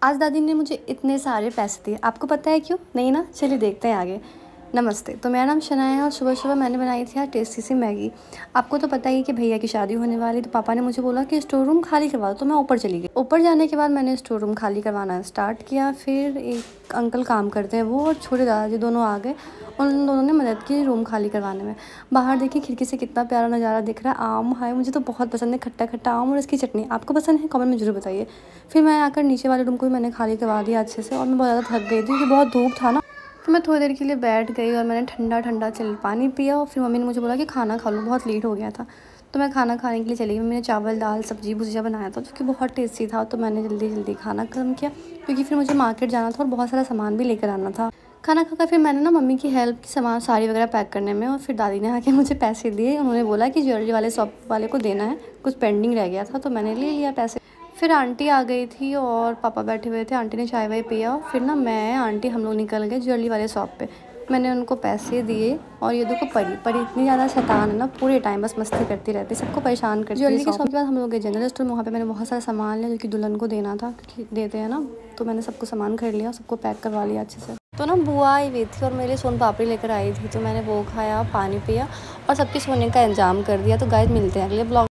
आज दादी ने मुझे इतने सारे पैसे दिए। आपको पता है क्यों? नहीं ना? चलिए देखते हैं आगे। नमस्ते, तो मेरा नाम शनाया है और सुबह सुबह मैंने बनाई थी आज टेस्टी सी मैगी। आपको तो पता ही कि भैया की शादी होने वाली, तो पापा ने मुझे बोला कि स्टोर रूम खाली करवा दो, तो मैं ऊपर चली गई। ऊपर जाने के बाद मैंने स्टोर रूम खाली करवाना स्टार्ट किया। फिर एक अंकल काम करते हैं वो और छोटे दादाजी दोनों आ गए। उन दोनों ने मदद की रूम खाली करवाने में। बाहर देखिए खिड़की से कितना प्यारा नज़ारा दिख रहा है। आम है, मुझे तो बहुत पसंद है, खट्टा खट्टा आम और इसकी चटनी। आपको पसंद है? कमेंट में ज़रूर बताइए। फिर मैं आकर नीचे वाले रूम को भी मैंने खाली करवा दिया अच्छे से, और मैं बहुत ज़्यादा थक गई थी क्योंकि बहुत धूप था ना। तो मैं थोड़ी देर के लिए बैठ गई और मैंने ठंडा ठंडा चिल पानी पिया। और फिर मम्मी ने मुझे बोला कि खाना खा लो, बहुत लेट हो गया था। तो मैं खाना खाने के लिए चली गई। मैंने चावल दाल सब्जी भुजिया बनाया था जो कि बहुत टेस्टी था। तो मैंने जल्दी जल्दी खाना खत्म किया क्योंकि फिर मुझे मार्केट जाना था और बहुत सारा सामान भी लेकर आना था। खाना खाकर फिर मैंने ना मम्मी की हेल्प की सामान साड़ी वगैरह पैक करने में। और फिर दादी ने आके मुझे पैसे दिए। उन्होंने बोला कि ज्वेलरी वाले शॉप वाले को देना है, कुछ पेंडिंग रह गया था, तो मैंने ले लिया पैसे। फिर आंटी आ गई थी और पापा बैठे हुए थे। आंटी ने चाय वाय पिया। फिर ना मैं आंटी हम लोग निकल गए ज्वेलरी वाले शॉप पे। मैंने उनको पैसे दिए। और ये देखो परी इतनी ज़्यादा शैतान है ना, पूरे टाइम बस मस्ती करती रहती, सबको परेशान करती है। ज्वेलरी के शॉप के बाद हम लोग गए जनरल स्टोर में। वहाँ पे मैंने बहुत सारा सामान लिया जो कि दुल्हन को देना था, क्योंकि देते हैं ना। तो मैंने सबको सामान खरीद लिया, सबको पैक करवा लिया अच्छे से। तो ना बुआ आई हुई थी और मेरे लिए सोन पापड़ी लेकर आई थी, तो मैंने वो खाया, पानी पिया और सबके सोने का इंतजाम कर दिया। तो गाइस मिलते हैं अगले ब्लॉग।